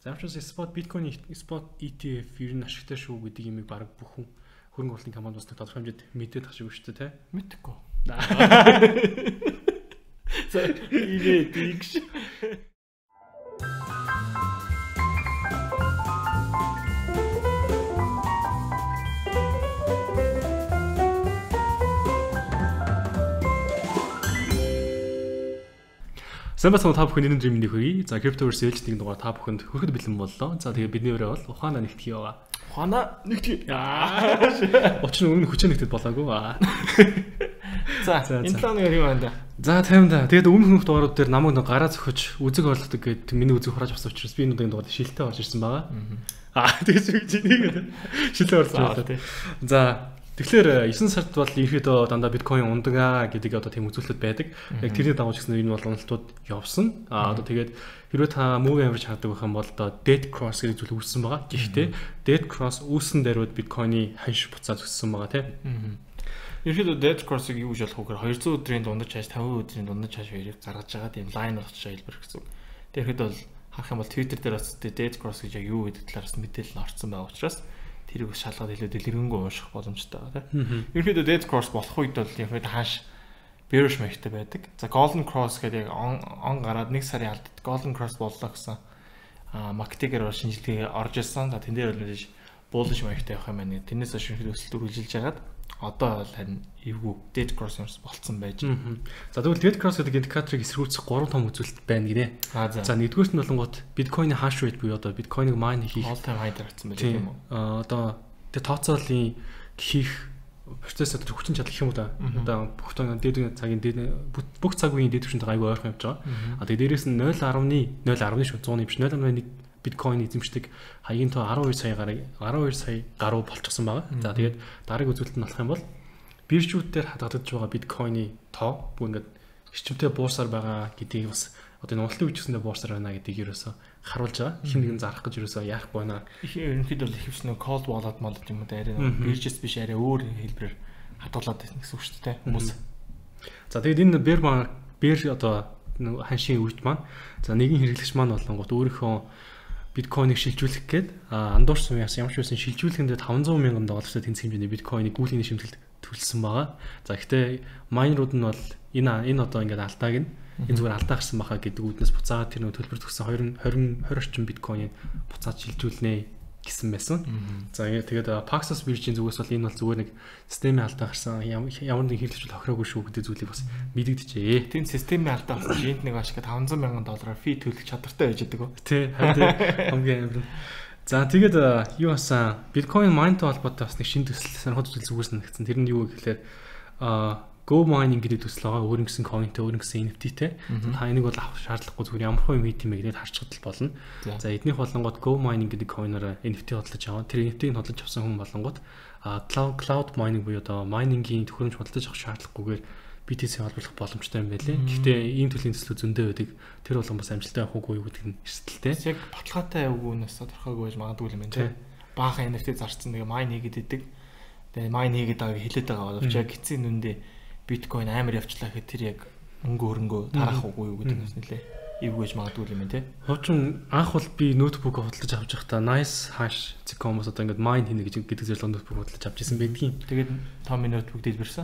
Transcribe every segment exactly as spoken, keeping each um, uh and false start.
За учраас spot биткойн spot и ти эф ер нь ашигтай шүү гэдэг юмыг баг бүх хүн хөрөнгө оруулалтын компани бас тодорхой хэмжээд мэдээд тах шиг шүү дээ, тэ? Мэдхгүй. За ивэ дигш. Сайн бацхан та бүхэн энэ дрим нэг хөргий. За Cryptoverse ээлж нэг дугаар та бүхэнд хүрэхэд бэлэн боллоо. За тэгээ бидний өрөө бол ухаанаа нэгтгэе яваа. Ухаанаа нэгтгэе. Учир нь өмнө хүчээр нэгтгэд болоогүй. За энэ планы юу байна да? За тайван да. Тэгээд өмнөх дугаарууд дээр намайг нэг гараа зөхөж үзэг орлогдог гэдэг миний үзэг хурааж авсан учраас би энэ удаагийн дугаард шилтээ орж ирсэн байгаа. Аа тэгэж үгүй энийг шилтээ орж байгаа. За тэгэхээр девять сард бол ерөөдөө дандаа биткойн ундагаа гэдэг одоо тийм үзүүлэлт байдаг. Яг тэрний дагуу ч гэсэн энэ бол уналтууд явсан. Аа одоо тэгээд хэрвээ та мove average хардаг байх юм бол одоо dead cross гэдэг зүйл үүссэн байгаа. Гэхдээ dead cross үүссэн даруйд биткойны ханш буцаад өссөн байгаа тийм. Ерөөдөө dead cross-ыг юу гэж болох вэ? хоёр зуун өдрийн дундаж хаш тавин өдрийн дундаж хаш хоёрыг гаргаж байгаа тийм line болгож хэлбэр гэсэн. Тэгэхээр бол харах юм бол Twitter дээр бас dead cross гэж яг юу гэдэг талаараас мэдээлэл орсон байгаа учраас тэрийг шалгаад илүү дэлгэрэнгүй унших боломжтой байгаа тийм. Ерөнхийдөө dead cross болох үед бол ерөнхийдөө хааш bearish маягтай байдаг. За golden cross гэдэг яг он гараад нэг сарын алдад golden cross боллоо гэсэн аа маркетингээр шинжилгээ орж ирсэн. За тэн дээр бол мэдээж bullish маягтай явах юм байна. Тэрнээс хойш ерөнхийдөө өсөлт үргэлжилж хагаад одоо бол харин эвгүй dead cross болцсон байж. За тэгвэл dead cross гэдэг индикаторыг эсрүүцэх гурван том үзүүлэлт байна гинэ. За нэгдүгээрт нь болонгууд биткойны hash rate буюу одоо биткойныг mine хийх all time high дээр очсон байх юм уу? Аа одоо тэг тооцоолын хийх процессор хүчин чадал гэх юм уу да. Одоо бүх дээд цагийн дээд бүх цаг үеийн дээд түвшинд айгүй ойрхон явж байгаа. А тэгээ дээрээс нь нуль дасам нуль дасам шүү цууны биш нуль дасам нэг биткойн эзэмшдэг хаягийн тоо арван хоёр сая гаруй арван хоёр сая гаруй болчихсон байгаа. За тэгээд дараагийн үзүүлэлт нь болох юм бол биржүүд дээр хадгалагдж байгаа биткойны тоо бүх ингээд эрчимтэй буурсаар байгаа гэдгийг бас одоо энэ уналтын үечсэндээ буурсаар байна гэдгийг ерөөсө харуулж байгаа. Хин нэгэн зарах гэж ерөөсө яахгүй байна. Их ерөнхийдөө бол ихэвчлэн cold wallet мод юм уу арай биржэс биш арай өөр хэлбэрээр хадгалаад байсан гэсэн үг шүү дээ хүмүүс. За тэгээд энэ бэр бэр одоо ханшийн үед маань за нэгэн хэрэглэгч маань болонгот өөрийнхөө биткойныг шилжүүлэх гээд андуурсан яс ямар ч байсан шилжүүлэхэндээ таван зуун мянган доллартай тэнцэх хэмжээний биткойныг гүйлгээний шимтгэлд төлсөн байгаа. За гэхдээ майнерууд нь бол энэ энэ одоо ингээд алдааг нь энэ зүгээр алдаа гарсан баха гэдэг үүднээс буцаагаад тэр нөө төлбөр төгсөн двадцать двадцать орчим биткойныг буцаад шилжүүлнэ гэсэн байсан. За тэгээд Paxos биржийн зүгээс бол энэ бол зүгээр нэг системийн алдаа гарсан ямар нэг хэрэглэгч бол тохироогүй шүү гэдэг зүйлийг бас мэдэгдэжээ. Тийм системийн алдаа гарсан жинт нэг ашиг таван зуун мянган доллараар фи төлөх чадвартай байж байгаа. Тий, хамгийн амар. За тэгээд юу басан биткойн майнтай холбоотой бас нэг шинэ төсөл сонирхолтой зүгээс нэгдсэн. Тэр нь юу гэхээр а Go mining гэдэг төсөл байгаа. Өөр нэгэн coinтэй, өөр нэгэн эн эф ти-тэй. Та энийг бол авах шаардлагагүй зүгээр ямар хөө юм хийх юм бэ гэдээ харчхад л болно. За эднийх болонгууд Go mining гэдэг coin-оор эн эф ти хөдөлж аваа. Тэр эн эф ти-г хөдөлж авсан хүн болонгууд cloud cloud mining буюу одоо mining-ийн төхөөрөмж хөдөлж авах шаардлагагүйгээр би ти си холбогдох боломжтой юм байлээ. Гэхдээ ийм төрлийн төслүүд зөндөө байдаг. Тэр болон бас амжилттай явах уугүй юу гэдэг нь эрсдэлтэй. Яг баталгаатай үгүүнээс тодорхойгүй байж магадгүй юм байна тийм. Баахан эн эф ти зарцсан нэг mine хийгээд идэг. Тэгээ mine хийгээд байгааг хэлээд байгаа боловч яг эцсийн нүндээ биткойн амар явчлаа гэхэд тэр яг өнгө хөрөнгөө тарах уугүй юу гэдэг нь нэлээ эвгүйж магадгүй юм байна тий. Хуучин анх бол би ноутбук хөдөлж авч байхдаа nice hash zcom-оос одоо ингээд mine хийнэ гэж гэдэг зэрлэг ноутбук хөдөлж авч ирсэн байдгийн. Тэгээд Tommy ноутбук дэлбэрсэн.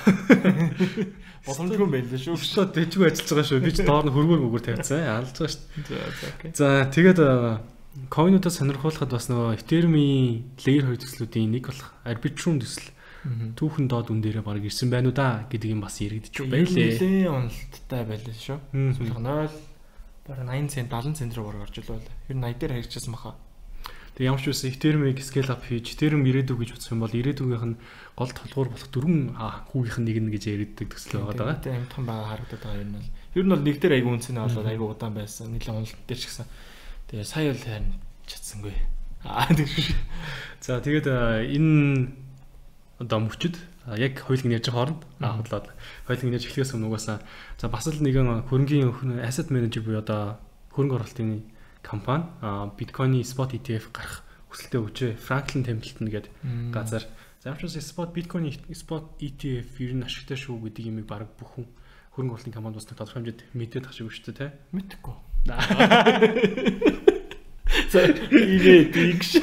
Боломжгүй юм байна шүү. Өшөө дэжгүй ажиллаж байгаа шүү. Би ч доор нь хөргөөр мөгөр тавьсан. Алж байгаа шүү. За тэгээд coin-удаа сонирхуулахад бас нөгөө Ethereum-ийн layer хоёр төслүүдийн нэг болох Arbitrum төсөл түүхэн доод үн дээрээ баг ирсэн байна уу да гэдэг юм бас яригдчих байлээ. Нэлээд уналттай байлаа шүү. Сүүлх ноль бараг восемьдесят цент севент цент руу бараг орж илээ. Ер нь восемьдесят дээр харьцсан баха. Тэгээ ямар ч үсэн Ethereum-ыг scale up хийж Ethereum ирээдүг гэж бодсон юм бол ирээдүгийнх нь гол толгуур болох дөрвөн хүүгийнх нь нэг нь гэж яригддаг төсөл байгаа даа. Тэгээ амтхан байгаа харагдаад байгаа юм бол. Ер нь бол нэг дээр айгүй үнцэнэ болоод айгүй удаан байсан. Нэлээд уналт дээр ч гэсэн. Тэгээ сая л харин чадсангүй. Аа тийм. За тэгээд энэ одоо мөчд яг хоёулыг нэрж хооронд хавдлаад хоёулыг нэрж эхлэхээс өмнө угаасаа за бас л нэгэн хөрөнгөний asset manager буюу одоо хөрөнгө оруулалтын компани биткойны spot и ти эф гарах хүсэлтэд өгчээ. Franklin Templeton гэдэг газар заавчаас spot биткойны spot и ти эф ер нь ашигтай шүү гэдэг юмыг баг бүх хүн хөрөнгө оруулалтын компанид бас тодорхой хэмжээд мэдээд тах шиг шүү дээ, тэ? Мэдхгүй. Ирээ дийгш.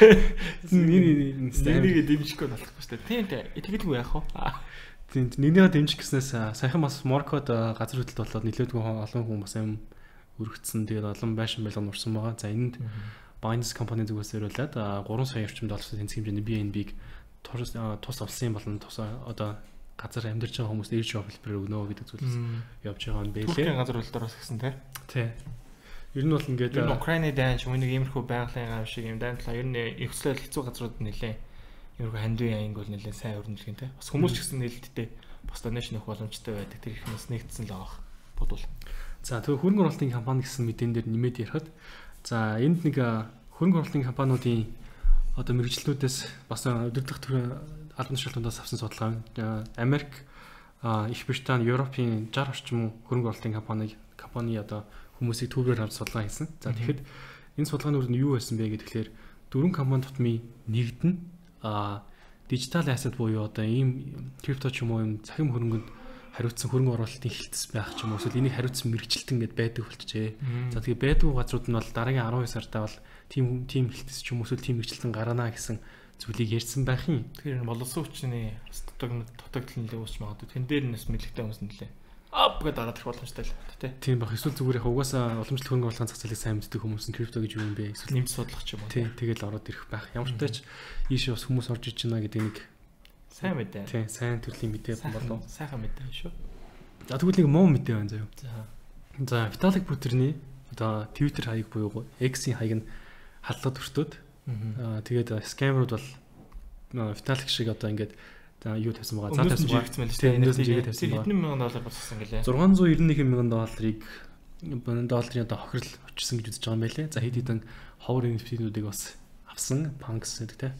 Нэг нэг дэмжихгүй болохгүй шүү дээ. Тийм дээ. Тэгэлгүй яах вэ? Тийм нэгнийгээ дэмжих гэснээс саяхан бас Моркод газар хөдлөлт болоод нэлээдгүй олон хүн бас юм өргөцсөн. Тэгээд олон байшин байлган урсан байгаа. За энэнд Binance компани зүгээс зориулаад гурван сая орчим долларын тэнцэх хэмжээний би эн би-г тус тус олсон болон тус одоо газар амьдарч байгаа хүмүүст ээж жоо хэлбэрээр өгнө гэдэг зүйлс явж байгаа юм байлээ. Туркийн газар хөдлөлтөөс гэсэн тий. Тий. Ер нь бол ингээд Украины дайн ч нэг иймэрхүү байгалийн гам шиг юм дайн талаа ер нь ихслэл хэцүү газрууд нэлээ иймэрхүү хандуун аяг бол нэлээ сайн өрнөлгөн тий. Бас хүмүүс ч гэсэн нээлттэй бас донешн өгөх боломжтой байдаг. Тэр их нас нэгдсэн л авах бодвол. За тэгээ хөрөнгө оруулалтын компани гэсэн мэдэн дээр нэмээд ярихад за энд нэг хөрөнгө оруулалтын компаниудын одоо мэрэгчлүүдээс бас өдөрлөх төрлийн албан тушаалтуудаас авсан судалгаа байна. Америк, Их Британи, Европын шестьдесят орчим хөрөнгө оруулалтын компани компани одоо хүмүүсийг түүгээр авч судалгаа хийсэн. За тэгэхэд энэ судалгаанууд нь юу байсан бэ гэхээр дөрвөн компани тутмын нэгд нь дижитал ассет буюу одоо ийм крипто ч юм уу юм цахим хөрөнгөнд хариуцсан хөрөнгө оруулалтын хилцс байх ч юм уу эсвэл энийг хариуцсан мэрэгчлэлтэн гэдээ байдаг болчихжээ. За тэгээ байдаг газрууд нь бол дараагийн арван сартаа бол тийм тийм хилцс ч юм уу эсвэл тийм мэрэгчлэлтэн гаргана гэсэн зүйлийг ярьсан байх юм. Тэгэхээр боловсон хүчний дутаг дутагдлын үүсч магадгүй. Тэн дээр нэс мэдлэгтэй хүмүүс нэлээ ап гэдэг дараад ирэх боломжтой л тий. Тийм баг. Эсвэл зүгээр яг угаасаа уламжлалт хөрөнгө оруулалтын зах зээлийг сайн мэддэг хүмүүс нь крипто гэж юу юм бэ? Эсвэл нэмж судлах ч юм уу. Тий. Тэгэл ороод ирэх байх. Ямар ч тач ийшээ бас хүмүүс орж иж байна гэдэг нэг сайн мэдээ. Тий. Сайн төрлийн мэдээ болов. Сайхан мэдээ шүү. За тэгвэл нэг муу мэдээ байна заяа. За. За Виталик Бидний одоо Twitter хаяг буюу X-ийн хаяг нь халдлагад өртөөд аа тэгээд скамерууд бол Виталик шиг одоо ингээд за юу тавьсан байгаа. За тавьсан байгаа. Тэрнээс жигээ тавьсан байгаа. Хэдэн мянган доллар болсон гэлээ. зургаан зуун ирнэ нэг мянган долларыг долларын одоо хохирол очсон гэж үзэж байгаа юм байлээ. За хэд хэдэн ховор эн эф ти-нүүдийг бас авсан, панкс гэдэг те.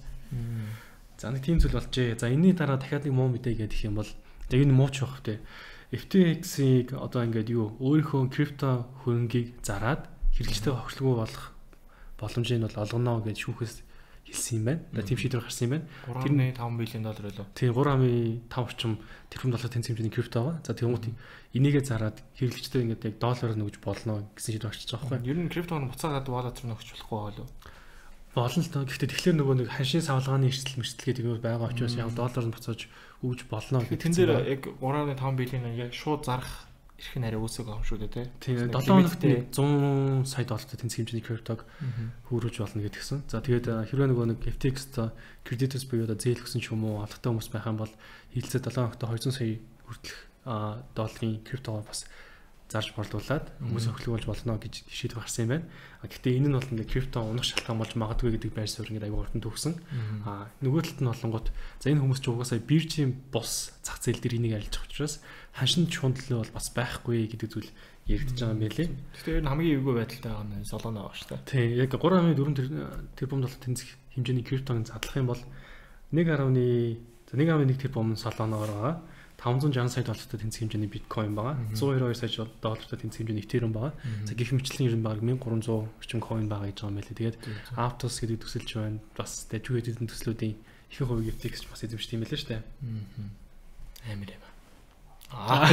За нэг тийм зүйл болжээ. За энэний дараа дахиад нэг муу мэдээ гэдэг юм бол яг энэ муу ч байх те. эф ти экс-ийг одоо ингээд юу өөрийнхөө крипто хөрөнгийг зараад хэрэглэгчтэй хохирлгүй болох боломжийг бол олгоно гэж шүүхээс хэлсэн юм байна. Тийм шийдвэр гарсан юм байна. три нэ таван билион доллар байлоо. Тийм три нэ таван орчим тэрбум доллар тэнцэх хэмжээний крипто байгаа. За тэгмүүд энийгээ зараад хэрэглэгчтэй ингээд яг доллараар нөгөж болно гэсэн шийдвэр гарчиж байгаа байхгүй. Ер нь криптог буцаагаад wallet руу нөгөж болохгүй болов. Болно л тоо. Гэхдээ тэгэхээр нөгөө нэг ханшийн савлгааны эрсдэл мэрсдэлгээ тэгвэл байгаа учраас яг доллараар буцааж өгж болно гэдэг. Тэн дээр яг три нэ таван билион яг шууд зарах эрх нь арай үүсэг авах шүү дээ тий. Тийм долоон хоногт зуун сая доллартай тэнцэх хэмжээний криптог хөрвүүлж болно гэдгсэн. За тэгээд хэрвээ нөгөө нэг эф ти экс-т кредитус буюу одоо зээл өгсөн ч юм уу алхтай хүмүүс байх юм бол хилцээ долоон хоногт двести сая хүртэлх долларын криптогоо бас зарж борлуулад хүмүүс өхлөгүүлж болно гэж шийдвэр гарсан юм байна. Гэхдээ энэ нь бол ингээд крипто унах шалтгаан болж магадгүй гэдэг байр суурь ингээд аюул хурдан төгсөн. Аа нөгөө талд нь болонгууд за энэ хүмүүс ч угаасаа биржийн бус зах зээл дээр энийг арилжах учраас ханшин чундлал бол бас байхгүй гэдэг зүйл яригдж байгаа юм байлээ. Тэгэхээр энэ хамгийн эвгүй байдалтай байгаа нь солоно байгаа шүү дээ. Тийм яг три нэ дөрвөн тэрбум доллар тэнцэх хэмжээний криптог задлах юм бол нэг гаруй нэг нэг тэрбум солоноор байгаа. таванзан шестьдесят сая доллартай тэнцэх хэмжээний биткойн байгаа. зуун хоёр хоёр сая доллартай тэнцэх хэмжээний эфириум байгаа. За гэх мэтлэн ер нь баг мянга гурван зуун орчим койн байгаа гэж байгаа юм байлээ. Тэгээд Aptos гэдэг төсөлж байна. Бас тэгээд чүгэд эдэн төслүүдийн ихэнх хувийг эф ти экс бас эзэмшдэг юм байлээ шүү дээ. Амар юм. Аа.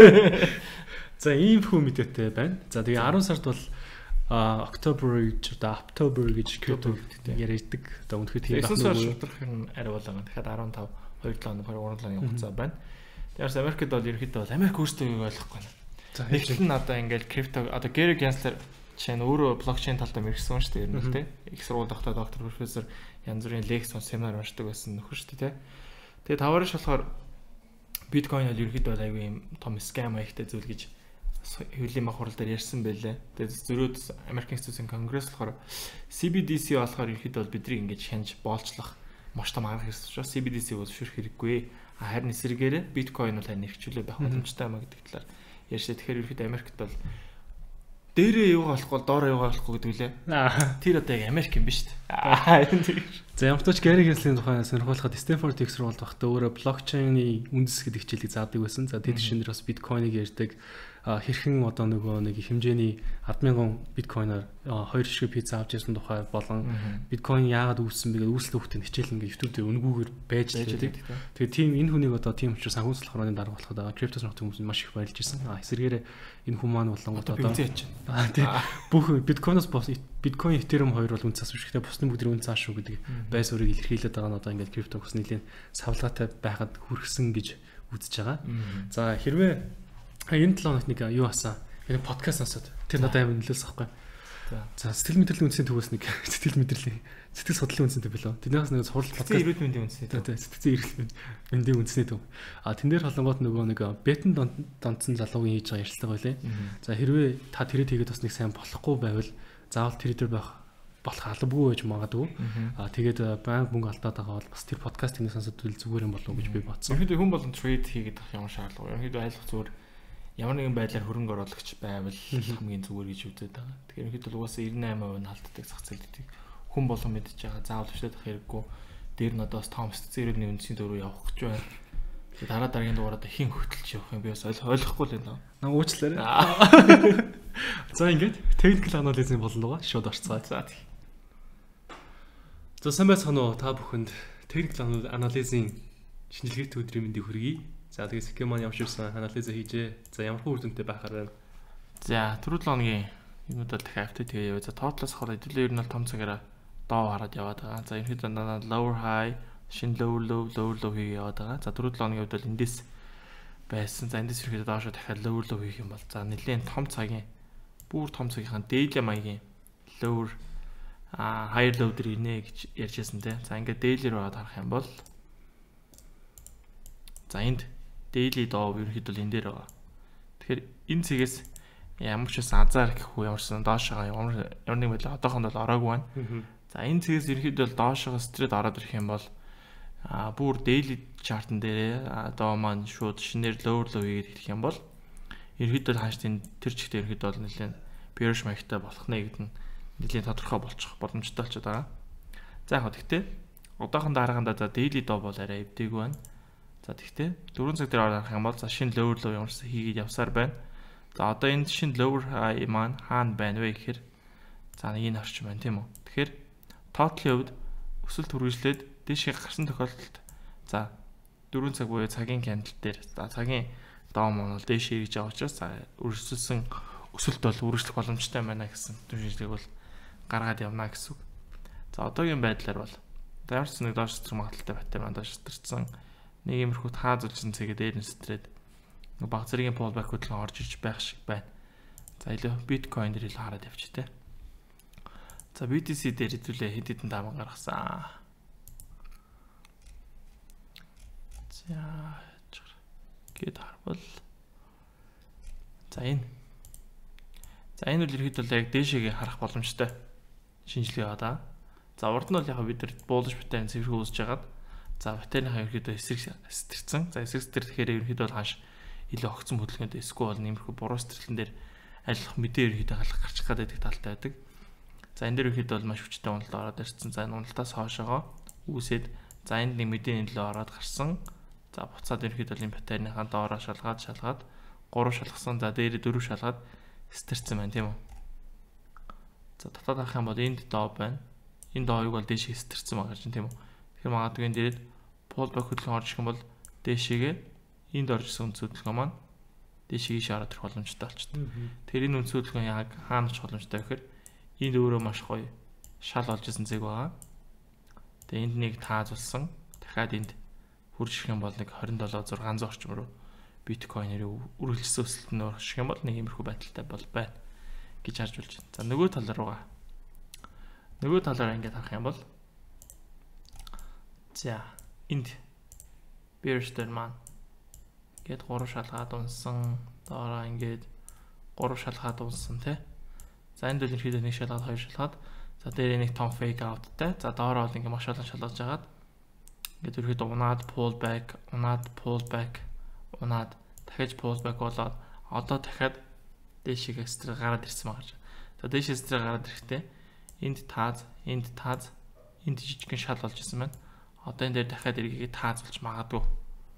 За ийм хүү мэдээтэй байна. За тэгээд арван сард бол October гэж одоо October гэж крипто яриаддаг. Одоо үнэхээр тийм байна. Эсвэл шудрах юм арай болоо. Тэгэхээр арван тав хоёр долоо хоёр долоо хугацаа байна. Тэрс Америкт бол ерөнхийдөө бол Америк өөрсдөө юу ойлгохгүй байна. Нэгт нь одоо ингээл крипто одоо Гэри Генслер чинь өөрөө блокчейн талдаа мэрэгсэн шүү дээ ер нь тий. Их сургууль доктор доктор профессор янз бүрийн лекц семинар уншдаг байсан нөхөр шүү дээ тий. Тэгээд таваарш болохоор биткойн бол ерөнхийдөө бол аюу юм том скам аягтай зүйл гэж хуулийн мах хурал дээр ярьсан байлээ. Тэгээд зөрөөд Америкийн хэсгийн конгресс болохоор си би ди си болохоор ерөнхийдөө бол бидний ингэж хянж боолчлох маш том арга хэрэгсэж байгаа. си би ди си бол шүрх хэрэггүй. Харин эсрэгээрээ биткойн бол харин хэрэгжүүлээ байх боломжтой маа гэдэг талаар ярьсан. Тэгэхээр ерөөхдөө Америкт бол дээрээ юугаа болохгүй доороо юугаа болохгүй гэдэг үлээ. Тэр одоо яг Америк юм биш үү? За ямар ч тач Гэри Генслийн тухайн сонирхолтой Стэнфорд их сургуульд багтаа өөрөө блокчейны үндэс гэдэг хичээлийг заадаг байсан. За тэд шинээр бас биткойныг ярьдаг. хэрхэн одоо нөгөө нэг хэмжээний ард мянган биткойноор хоёр жишээ пицца авч ирсэн тухай болон биткойн яагаад үүссэн бэ гэдэг үүсэл хөвгтөнд хичээл ингээ YouTube дээр үнгүүгээр байж байдаг. Тэгээд тийм энэ хүнийг одоо тийм учраас санхүүсэл хорооны дарга болоход байгаа криптос нот хүмүүс маш их баярлж ирсэн. А эсвэргээр энэ хүмүүс маань болон одоо тийм бүх биткойноос бос биткойн этериум хоёр бол үн цаас биш гэхдээ бусдын бүгд үн цааш шүү гэдэг байс өөрийг илэрхийлээд байгаа нь одоо ингээд крипто бас нэлийн савлгаатай байхад хүрсэн гэж үзэж байгаа. За хэрвээ энэ талаа нэг юу хасан энэ подкаст насаад тэр надад амар нөлөөлсөн байхгүй. За сэтгэл мэдрэлийн үндсийн төвөөс нэг сэтгэл мэдрэлийн сэтгэл судлалын үндсийн төв билүү. Тэрнээс нэг сурал подкаст эрүүл мэндийн үндсийн төв. Сэтгцэн эрүүл мэндийн үндсийн төв. А тэн дээр холонгот нөгөө нэг бетэн донцсон залуугийн хийж байгаа ярилцлага байлээ. За хэрвээ та тэрийг хийгээд бас нэг сайн болохгүй байвал заавал тэр дээр байх болох албагүй байж магадгүй. А тэгээд банк мөнгө алдаад байгаа бол бас тэр подкаст хийх сонсоод зүгээр юм болов уу гэж би бодсон. Ерөнхийдөө хүн болон трейд хийгээд авах ямар шаардлага вэ? Ерөнхийдөө айлах зүгээр ямар нэгэн байдлаар хөрөнгө оруулагч байвал хамгийн зүгээр гэж үзээд байгаа. Тэгэхээр ерөнхийдөө угаасаа девяносто восемь percent алддаг зах зээлүүдийг хүн болгон мэдж байгаа. Заавал өшөөдөх хэрэггүй. Дээр нь одоо бас том сэтгцэрийн үндсийн төрөө явах гэж байна. Тэгээд дараа дараагийн дугаараа хин хөтөлж явах юм би бас ойлгохгүй л байна. Наа уучлаарай. За ингээд техникл анализын болон байгаа шууд орцгоо. За тийм. За сайн байцгаана уу та бүхэнд техникл анализын шинжилгээтэй өдрийн мэндийг хүргэе. За тэгээд схем маань явширсан анализ хийжээ. За ямар хөө үр дүнтэй байхаар байна. За түрүү л оны юмуд бол дахиад апдейт тэгээ яваа. За тоотлоос хаваад хэдүүлээ ер нь бол том цагаараа доо хараад яваад байгаа. За ерөнхийдөө надад lower high, шин lower low, lower low хийгээ яваад байгаа. За түрүү л оны үед бол эндээс байсан. За эндээс ерөнхийдөө доошо дахиад lower low хийх юм бол за нэлээд том цагийн бүр том цагийнхаа daily маягийн lower а higher low дээр инэ гэж ярьжсэн те. За ингээд daily руу харах юм бол за энд daily доо ерөнхийдөө энэ дээр байгаа. Тэгэхээр энэ цэгээс ямар ч байсан азар гэхгүй ямарсан доошоо ямар ямар нэг байдлаар одоохонд бол ороогүй байна. За энэ цэгээс ерөнхийдөө доошоо стрит ороод ирэх юм бол а бүр daily chart-н дээр доо маань шууд шинээр lower low хийгээд ирэх юм бол ерөнхийдөө хааш тэр чигтээ ерөнхийдөө бол нэлээд bearish маягтай болох нэ гэдэг нь нэлээд тодорхой болчих боломжтой болчиход байгаа. За яг гэхдээ одоохондоо харахандаа за daily доо бол арай эвдээгүй байна. За тэгтээ дөрвөн цаг дээр орох юм бол за шинэ lower low ямарсан хийгээд явсаар байна. За одоо энэ шинэ lower high маань хаана байна вэ гэхээр за энэ орчим байна тийм үү. Тэгэхээр total-ийн хувьд өсөлт хүргэжлээд дээшээ гарсан тохиолдолд за дөрвөн цаг буюу цагийн candle дээр за цагийн доо маань бол дээшээ хийж байгаа учраас за өрсөлдсөн өсөлт бол үргэлжлэх боломжтой байна гэсэн түншлийг бол гаргаад явна гэсэн үг. За одоогийн байдлаар бол даарс нэг доош зэрэг магадaltaй байтар маань доош зэрэгцсэн нэг иймэрхүү таазуулсан цэгээ дээр нь стрээд баг зэргийн pullback хөдөлгөөн орж иж байх шиг байна. За илүү биткойн дээр илүү хараад явчих те. За би ти си дээр хэдүүлээ хэд хэдэн даван гаргасан. За гээд харвал за энэ за энэ үл ерхэд бол яг дээшээгээ харах боломжтой шинжилгээ байгаа. За урд нь бол яг бид нар bullish pattern цэвэрхүү үүсэж хагаад за паттернийхаа ерөөдөө эсрэг стэрсэн. За эсрэг стэр тэгэхээр ерөөдөө бол хааш илүү огцом хөдөлгөөнд эсгүй бол нэмэрхүү буруу стэрлэн дээр айлах мэдээ ерөөдөө халах гарчих гадаг талтай байдаг. За энэ дээр ерөөдөө бол маш хүчтэй уналтаа ороод ирсэн. За энэ уналтаас хоошоогоо үүсээд за энд нэг мэдээ нөлөө ороод гарсан. За буцаад ерөөдөө энэ паттернийхаа доороо шалгаад шалгаад гурав шалгасан. За дээрээ дөрөв шалгаад стэрсэн байна тийм үү. За татаад авах юм бол энд доо байна. Энэ доог бол дээшээ стэрсэн байгаа чинь тийм үү. Тэгэхээр магадгүй энэ дээд pullback хөдөлгөөн орж ирэх юм бол дээшээгээ энд оржсэн үндэс хөдөлгөөн маань дээшээгээ шаарах төрөх боломжтой болчихсон. Тэгэхээр энэ үндэс хөдөлгөөн яг хаана очих боломжтой вэ гэхээр энд өөрөө маш гоё шал олж исэн зэг байгаа. Тэгээ энд нэг таазуулсан. Дахиад энд хурж ирэх юм бол нэг двадцать seven thousand six hundred орчим руу биткойнээр үргэлжлсэн өсөлт нь орчих юм бол нэг иймэрхүү байдалтай бол байна гэж харж болж байна. За нөгөө тал руугаа нөгөө талаараа ингээд харах юм бол за энд bearish дээр маань ингээд гурав шалгаад унсан доороо ингээд гурав шалгаад унсан тий. За энд бол ерөөдөө нэг шалгаад хоёр шалгаад за дээр нэг том fake outтай. За доороо бол ингээд маш олон шалгаж агаад ингээд ерөөдөө унаад pull back унаад pull back унаад дахиж pull back болоод одоо дахиад дээшээ стрэг гараад ирсэн байгаа. За дээшээ стрэг гараад ирэхдээ энд тааз энд тааз энд жижигхэн шал болж исэн байна. Одоо энэ дээр дахиад эргээгээ таазуулж магадгүй.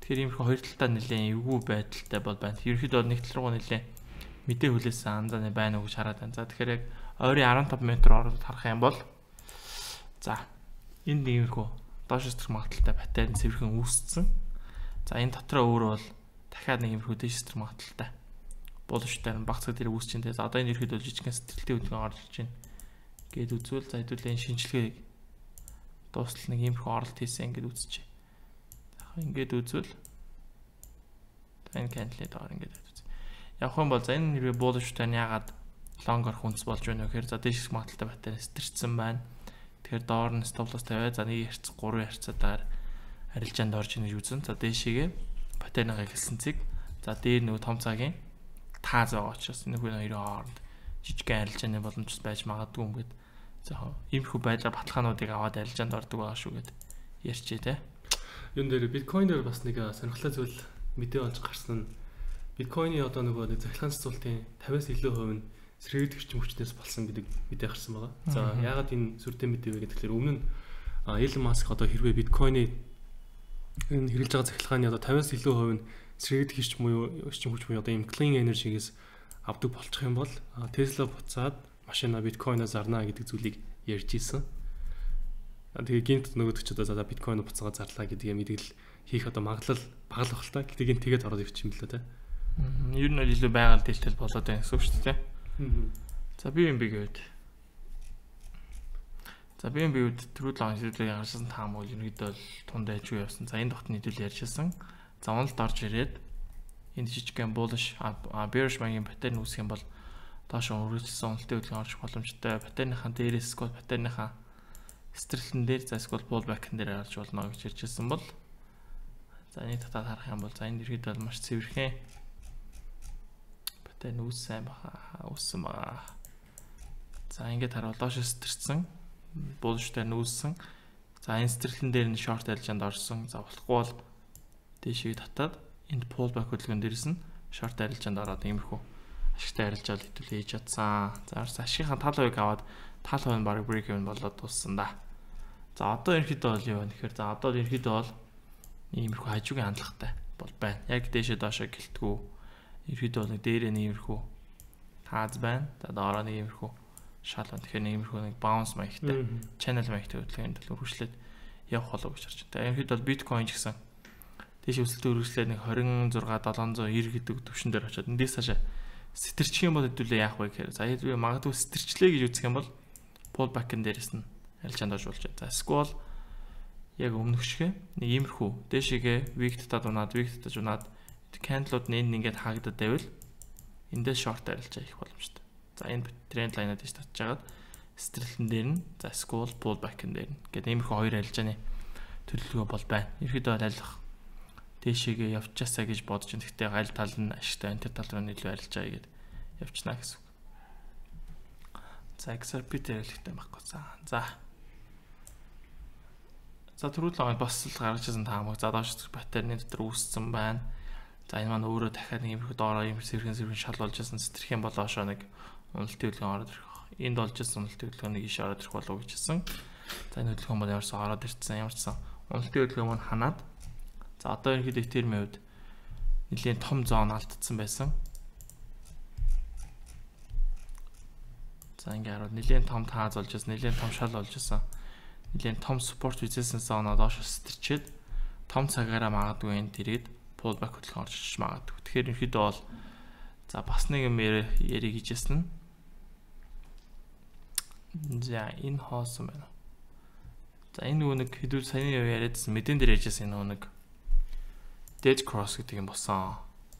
Тэгэхээр иймэрхүү хоёр талтай нэлээд эвгүй байдалтай бол байна. Ерөнхийдөө бол нэг тал руу нэлээд мэдээ хүлээсэн анзааны байна уу гэж хараад байна. За тэгэхээр яг ойрын арван таван метр ороод харах юм бол за энд иймэрхүү доош стрэх магадaltaй паттерн цэвэрхэн үүссэн. За энэ дотроо өөрөө бол дахиад нэг иймэрхүү дээш стрэх магадaltaй боловчтой баг цаг дээр үүсэж байна. За одоо энэ ерөөхдөө жижигхэн сэтгэлтэй хөдөлгөөн орж иж байна. Гээд үзвэл за хэдүүлээ энэ шинжилгээг дуустал нэг иймэрхүү оролт хийсэн ингээд үзчихье. За ингээд үзвэл энэ кандидат доор ингээд үзье. Явах юм бол за энэ нэрээ буулгачтай нь ягаад лонгор хүнс болж байна вэ гэхээр за дээш магадaltaй паттерн стэрсэн байна. Тэгэхээр доор нь стоп лосс тавиа. За нэг ярц гурван ярцаар арилжаанд орж ийн гэж үзнэ. За дээшээгээ паттерныг хэлсэн цэг. За дээр нөгөө том цагийн тааз байгаа учраас энэ хүн хоёрын хооронд жижигхэн арилжааны боломж байж магадгүй юм гээд за иймэрхүү байдлаар баталгаануудыг аваад арилжаанд ордог байгаа шүү гэд ярьчээ те. Юун дээр биткойнээр бас нэг сонирхолтой зүйл мэдээ олж гарсан нь биткойны одоо нөгөө нэг захиалгын цэцүүлтийн тавиас илүү хувь нь сэргээгдэгч хүчнээс болсон гэдэг мэдээ гарсан байгаа. За яагаад энэ сүртэй мэдээ вэ гэхээр өмнө нь Elon Musk одоо хэрвээ биткойны энэ хэрэглэж байгаа захиалгааны одоо тавиас илүү хувь нь сэргээгдэгч буюу эрчим хүч буюу одоо ийм clean energy-гээс авдаг болчих юм бол Tesla буцаад машина биткойноо зарна гэдэг зүйлийг ярьж ирсэн. Тэгээ гинт нөгөөдөг ч одоо за биткойн буцаага зарлаа гэдгийг мэдээлэл хийх одоо магадлал бага л бахалтай. Гэтэ гинт тэгээд ороод ирчих юм л та. Ер нь илүү байгаль дэлтэл болоод байна гэсэн үг шүү дээ. За би юм би гээд. За би юм би үед түрүү лон шийдлийг гаргасан таам бол ерөнхийдөө тунд ажгүй явсан. За энэ дотны хэдүүл ярьжсэн. За уналд орж ирээд энэ жижигхэн bullish bearish магийн паттерн үүсэх юм бол доош өргөжсөн уналтын хөдөлгөөн орж боломжтой. Паттерныхаа дээрээс эсвэл паттерныхаа стрэлтэн дээр за эсвэл pullback-н дээр гарч болно гэж ярьжсэн бол за энэ татаад харах юм бол за энэ ерөөд бол маш цэвэрхэн паттерн үүссэн баха үүссэн баа. За ингээд харуул доош стрэлцсэн bullish-тай нүүссэн. За энэ стрэлтэн дээр нь short арилжаанд орсон. За болохгүй бол дээшээ татаад энд pullback хөдөлгөөн дээрээс нь short арилжаанд ороод иймэрхүү ашигтай арилжаал хэдүүлээ хийж чадсан. За ашигын тал хувийг аваад тал хувь нь баг break even болоод дууссан да. За одоо ерөнхийдөө бол юу вэ гэхээр за одоо ерөнхийдөө бол иймэрхүү хажуугийн хандлагатай бол байна. Яг дээшээ доошоо гэлтгүү. Ерөнхийдөө бол дээрээ иймэрхүү тааз байна. За доороо иймэрхүү шал байна. Тэгэхээр иймэрхүү нэг bounce маягтай channel маягтай хөдөлгөөнд л үргэлжлээд явах болов гэж харж байна. Ерөнхийдөө бол биткойн ч гэсэн дээш өсөлтөд үргэлжлээд нэг двадцать шесть седемсот девяносто гэдэг төвшин дээр очиод эндээс цаашаа сэтэрчих юм бол хэдүүлээ яах вэ гэхээр за хэдвээ магадгүй сэтэрчлээ гэж үзэх юм бол pullback-ын дээрээс нь арилжаанд орж болж байна. За эсвэл яг өмнөх шиг нэг иймэрхүү дээшээгээ week татаад унаад week татаж унаад candle-ууд нь энэ ингээд хаагдаад байвал эндээс short арилжаа их боломжтой. За энэ тренд лайнаад дэш татж хагаад сэтэрэлтэн дээр нь за эсвэл pullback-ын дээр нь гэдэг иймэрхүү хоёр арилжааны төлөвлөгөө бол байна. Ерөнхийдөө аль дээшээгээ явчаасаа гэж бодож байна. Гэхдээ аль тал нь ашигтай энэ тал руу илүү арилжаа гэдэг явчнаа гэсэн үг. За икс ар пи дээр хэлэхтэй байхгүй. За. За. За түрүүлээ бас л гаргаж ирсэн таамаг. За доош паттерны дотор үүссэн байна. За энэ маань өөрөө дахиад нэг юм доороо юм сэрхэн сэрхэн шал болж ирсэн сэтэрх юм болоошоо нэг уналтын хөдөлгөөн ороод ирэх. Энд болж ирсэн уналтын хөдөлгөөнийг иш ороод ирэх болов уу гэжсэн. За энэ хөдөлгөөн бол ямарсан ороод ирсэн. Ямарсан уналтын хөдөлгөөн маань ханаад за одоо ерөнхийдөө термийн хувьд нэлийн том зон алдсан байсан. За ингээ хараад нэлийн том тааз болж байсан, нэлийн том шал болж байсан. Нэлийн том support resistance зоноо доош сэтэрчээд том цагаараа магадгүй энэ тэрээд pullback хөдөлгөөн орж иж магадгүй. Тэгэхээр ерөнхийдөө бол за бас нэг юм яриг хийжсэн. За энэ хоосон байна. За энэ нөгөө нэг хэдүүл саяны яриадсан мэдэн дээр ярьжсэн нөгөө нэг dead cross гэдэг юм болсон.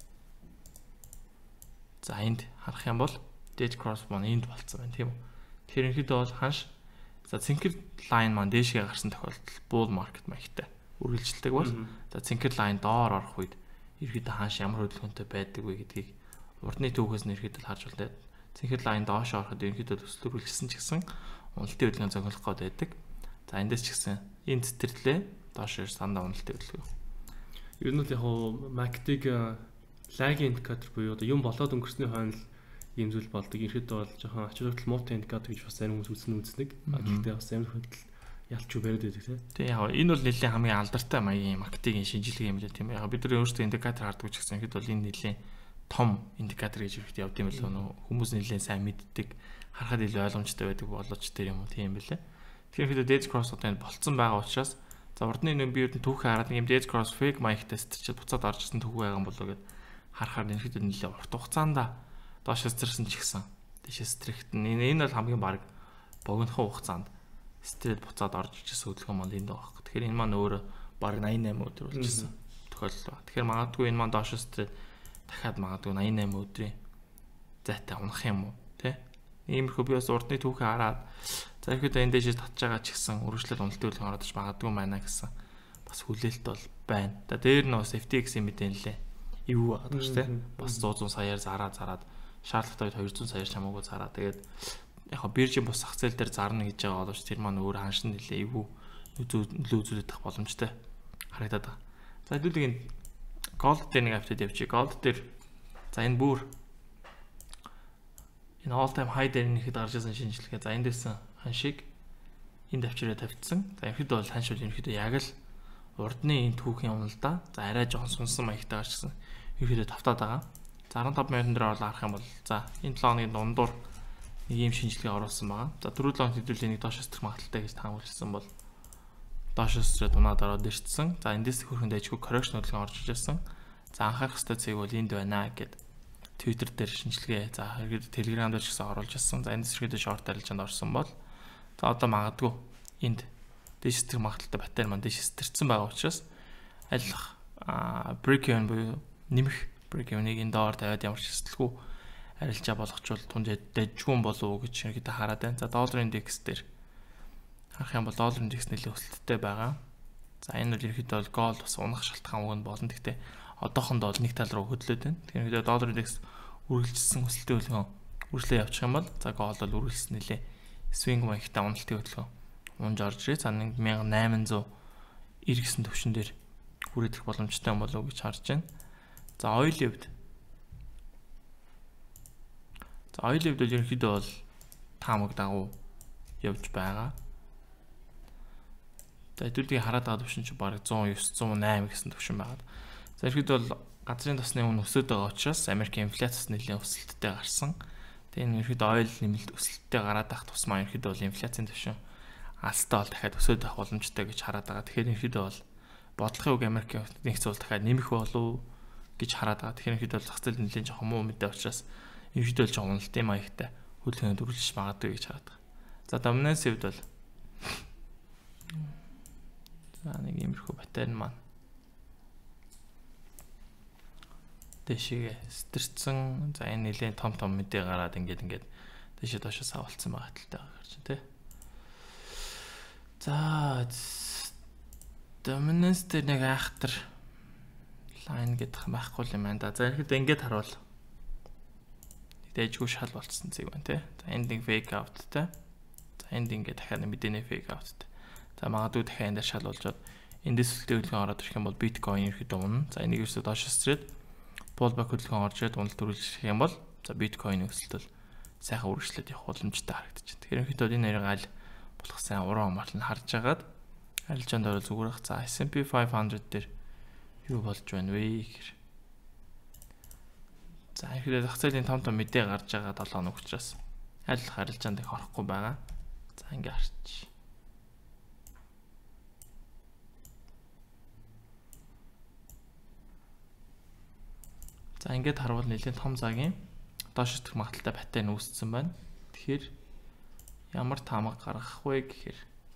За энд харах юм бол dead cross маань энд болцсон байна тийм үү. Тэгэхээр ерөнхийдөө бол ханш за цэнхэр line маань дээшгээ гарсан тохиолдолд bull market маягтай үргэлжилдэг бол за цэнхэр line доор орох үед ерөнхийдөө ханш ямар хөдөлгөөнтэй байдаг вэ гэдгийг урдны түүхээс нь ерөнхийдөө харж байна. Цэнхэр line доош ороход ерөнхийдөө төсөл үргэлжилсэн ч гэсэн уналтын хөдөлгөөн зохиолох гээд байдаг. За эндээс ч гэсэн энд цэтэрлээ доош сандаа уналтын хөдөлгөөн. Ер нь л яг маркетинг лагийн индикатор буюу одоо юм болоод өнгөрсний хойно л ийм зүйл болдог. Ерхэд бол жоохон ач холбогдол муутай индикатор гэж бас зарим хүмүүс үзсэн үздэг. Гэхдээ бас зарим хөдөл ялч юу бариад байдаг тийм. Тийм яг энэ бол нэлээд хамгийн алдартай маягийн маркетингийн шинжилгээ юм лээ тийм ээ. Яг бид нар өөрсдөө индикатор харддаг ч гэсэн хэд бол энэ нэлээд том индикатор гэж ихэд явд юм л нөө хүмүүс нэлээд сайн мэддэг харахад илүү ойлгомжтой байдаг болооч тэр юм уу тийм байлээ. Тэгэхээр хэд Dead Cross одоо энэ болцсон байгаа учраас за урдны нэг би ер нь түүхээ хараад нэг юм Dead Cross fake mic test чад буцаад орж ирсэн түүх байгаа юм болоо гэд харахаар нэрхэд нэлээд урт хугацаанд доош стрессэн ч гэсэн тийш стрихт энэ энэ бол хамгийн баг богинохон хугацаанд стресс буцаад орж ижсэн хөдөлгөөн мал энд байгаа хэрэг. Тэгэхээр энэ маань өөрөө баг eighty-eight өдөр болчихсон тохиолдол байна. Тэгэхээр магадгүй энэ маань доош стресс дахиад магадгүй eighty-eight өдрийн зайтай унах юм уу тий? Иймэрхүү би бас урдны түүхээ хараад за ихэд энэ дэжээс татж байгаа ч гэсэн үргэлжлэл уналтын хөдөлгөөн ороод ич магадгүй байна гэсэн бас хүлээлт бол байна. За дээр нь бас эф ти экс-ийн мэдээлэлээ ивүү байгаа гэж тий? Бас one hundred саяар зараа зараад шаардлагатай two hundred саяар чамаагүй зараа. Тэгээд яг биржийн бус зах зээл дээр зарна гэж байгаа боловч тэр маань өөр ханшин нэлээ ивүү нөлөө үзүүлэх боломжтой харагдаад байгаа. За хэдүүлээ энэ Gold дээр нэг апдейт явчих. Gold дээр за энэ бүр энэ all time high дээр нэхэд гарч ирсэн шинжилгээ. За энэ дэсэн ханшиг энд авчираа тавьчихсан. За ерөөдөө бол ханш бол ерөөдөө яг л урдны энэ түүхийн уналдаа за арай жоохон сунсан маягтай гарчсан. Ерөөдөө тавтаад байгаа. За fifty-five мянган дээр бол харах юм бол за энэ seven оны дундуур нэг юм шинжилгээ оруулсан байгаа. За four лонг хэдүүлээ нэг доош өсрөх магадaltaй гэж таамагласан бол доош өсрээд унаад ороод ирсэн. За эндээс хөрхөнд ажгүй correction хөдөлгөөн орж ирсэн. За анхаарах ёстой зүйл бол энд байна гэд Twitter дээр шинжилгээ за хэрэгэд Telegram дээр ч гэсэн оруулж ирсэн. За эндээс хэрэгэд short арилжаанд орсон бол за одоо магадгүй энд дэш сэтэр магадaltaй батарей маань дэш сэтэрсэн байгаа учраас алих break-even буюу нэмэх break-even-ыг энэ доор тавиад ямар ч хэсэлгүй арилжаа болгочвол түнжээ дэжгүн болов уу гэж хэрэгэд хараад байна. За доллар индекс дээр харах юм бол доллар индекс нэлээд өсөлттэй байгаа. За энэ бол ерөөхдөө бол gold бас унах шалтгаан өгнө болно. Гэхдээ одоохондоо бол нэг тал руу хөдлөөд байна. Тэгэхээр доллар индекс үргэлжилсэн өсөлттэй хөдөлгөөн үргэлжлээ явчих юм бол за gold бол үргэлжлсэн нэлээ swing маягтай уналтын хөдөлгөөн унж орж ирээ. За eighteen hundred гэсэн төвшин дээр хүрэх боломжтой юм болов уу гэж харж байна. За oil-ийн хувьд за oil-ийн хувьд ерөнхийдөө бол таамаг дагуу явж байгаа. За хэдүүлгийг хараад байгаа төвшин чи бараг one oh nine one oh eight гэсэн төвшин байгаа. За ерөнхийдөө бол газрын тосны үн өсөд байгаа учраас Америкийн инфляци нэлээд өсөлттэй гарсан. Тэгээ энэ ерөнхийдөө oil нэмэлт өсөлттэй гараад ах тусмаа ерөнхийдөө бол инфляцийн төвшин алстаа бол дахиад өсөд авах боломжтой гэж хараад байгаа. Тэгэхээр ерөнхийдөө бол бодлогын үг Америкийн нэгц бол дахиад нэмэх болов гэж хараад байгаа. Тэгэхээр ерөнхийдөө бол зах зээл нэлээд жоохон муу мэдээ учраас ерөнхийдөө л жоохон уналтын маягтай хөдөлгөөнд үргэлжлэж магадгүй гэж хараад байгаа. За dominance хувьд бол за нэг иймэрхүү батарей маань дэшигээ сэтэрсэн. За энэ нэлээд том том мэдээ гараад ингээд ингээд дэшээ доошоос авалцсан байгаа хэлтэй байгаа гэж байна тий. За dominance дээр нэг айхтар line гэдэг юм байхгүй юм байна да. За ихэд ингээд харуул дэжгүй шал болцсон зэг байна тий. За энд нэг fake out тий. За энд ингээд дахиад мэдээний fake out тий. За магадгүй дахиад энэ шал болжоод эндээс үлдээ хөдөлгөөн ороод ирэх юм бол биткойн ерөөхдөө унна. За энийг ерөөсөө доош өсрээд pullback хөдөлгөөн орж ирээд уналт үргэлжлэх юм бол за биткойн өсөлт бол сайхан үргэлжлээд явах боломжтой харагдаж байна. Тэгэхээр ерөөхдөө энэ нэрийг аль болох сайн уран амарлан харж агаад арилжаанд орол зүгээрх. За эс энд пи five hundred дээр юу болж байна вэ гэхээр за ихэд зах зээлийн том том мэдээ гарч байгаа seven хоног учраас аль болох арилжаанд их орохгүй байгаа. За ингээ харч. За ингээд харвал нэлээд том цагийн доош өсөх магадaltaй батарей нүүссэн байна. Тэгэхээр ямар таамаг гаргах вэ гэхээр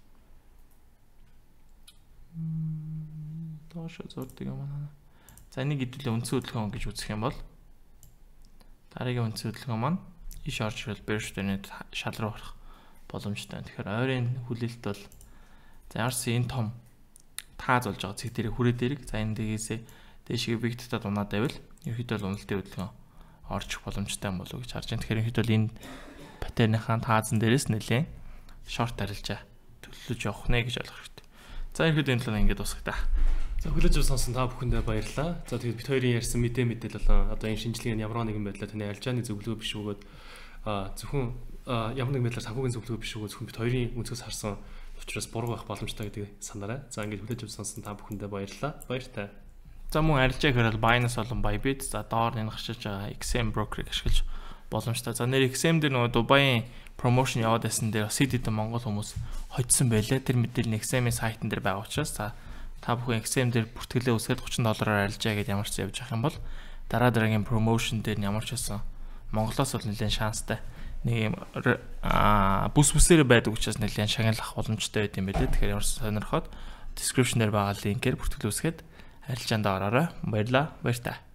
доош зурдаг юм аа. За энийг хэдүүлээ үндсэн хөдөлгөөн гэж үзэх юм бол дараагийн үндсэн хөдөлгөөн маань иш орж ирэл бирж дээр шал руу орох боломжтой. Тэгэхээр ойрын хүлээлт бол за ямарсан энэ том тааз болж байгаа цэг дээр хүрээ дээрэг. За энэ дэгээсээ дэшиг бигтдад унаад байвал ерөөхдөө л уналтын хөдөлгөөн орчих боломжтой юм болов уу гэж харж байна. Тэгэхээр ерөөхдөө энэ батарейныхаа таазан дээрээс нэлээ шорт арилжаа төлөвлөж явах нэ гэж ойлгох хэрэгтэй. За ерөөхдөө энэ талаар ингээд дуусгах та. За хүлээж авсан сонсон та бүхэндээ баярлалаа. За тэгээд бид хоёрын ярьсан мэдээ мэдээлэл болон одоо энэ шинжилгээний ямар нэгэн байдлаар таны арилжааны зөвлөгөө биш өгөөд зөвхөн ямар нэгэн байдлаар санхүүгийн зөвлөгөө биш өгөөд зөвхөн бид хоёрын өнцгөөс харсан Учираас буруу байх боломжтой гэдгийг санаарай. За ингээд хүлээж авсан сонсон та бүхэндээ баярлалаа. Баяртай. За мөн арилжаа гэхээр Binance болон Bybit за доор энэ гарчиж байгаа огцом брокерыг ашиглаж боломжтой. За нэр огцом дээр нөгөө Дубайн промошн яваад байсан дээр сид хэдэн монгол хүмүүс хоцсон байлаа. Тэр мэдээлэл огцомын сайтн дээр байгаа учраас за та бүхэн огцом дээр бүртгэлээ үсгээд гучин доллараар арилжаа гэдээ ямар ч явж явах юм бол дараа дараагийн промошн дээр ямар ч байсан Монголоос бол нэлээд шанстай. Нэг юм аа бүс бүсээр байдаг учраас нэлээд шагналах боломжтой байд юм байлээ. Тэгэхээр ямар сонирхоод description дээр байгаа линкээр бүртгэл үүсгээд арилжаанд ороорой. Баярлалаа. Баяртай.